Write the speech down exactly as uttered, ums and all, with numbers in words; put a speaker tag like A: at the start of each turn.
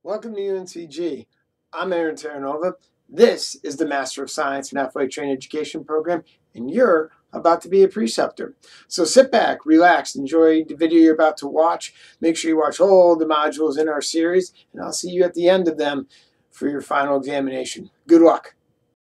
A: Welcome to U N C G. I'm Aaron Terranova. This is the Master of Science in Athletic Training Education program, and you're about to be a preceptor. So sit back, relax, enjoy the video you're about to watch. Make sure you watch all the modules in our series, and I'll see you at the end of them for your final examination. Good luck.